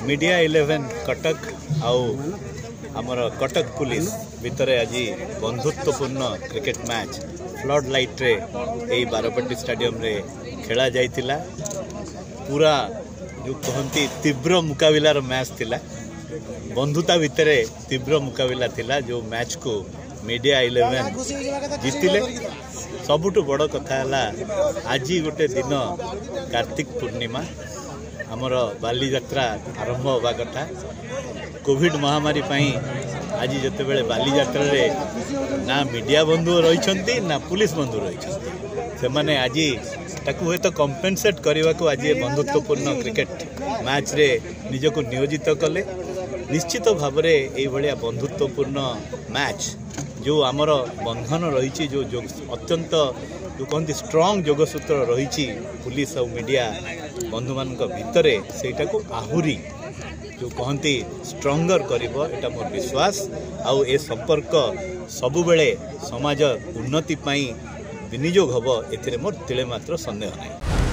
Media 11 Cuttack आउ आमर Cuttack police भितर आज बंधुत्वपूर्ण क्रिकेट मैच फ्लड लाइट रे यही बारपट्टी स्टेडियम रे खेला जाइतिला। पूरा जो कहती तीव्र मुकाबिलार मैच थिला, बंधुता भितर तीव्र मुकाबिला थिला। जो मैच को मीडिया 11 जीतिले। सबुठ बड़ कथा है आज गोटे दिन कार्तिक पूर्णिमा, आमर बाली यात्रा आरंभ होगा कथा। कोविड महामारी आज जिते बड़े बाली यात्रा रे ना मीडिया बंधु रही ना पुलिस बंधु रही से माने आज ताकू हे तो कंपेनसेट करने को आज बंधुत्वपूर्ण क्रिकेट मैच रे निजको नियोजित कले। निश्चित भाव में ये बंधुत्वपूर्ण मैच जो आमर बंधन रही जो अत्यंत जो कहते स्ट्रॉन्ग जोगसूत्र रही पुलिस और मीडिया बंधु मान भितर सेटा को आहुरी जो कहती स्ट्रंगर करिबो एटा मोर विश्वास। आउ ए संपर्क सबु बेले समाज उन्नति पाई विनियोग हबो एथिरे मोर तिले मात्र संदेह नहीं।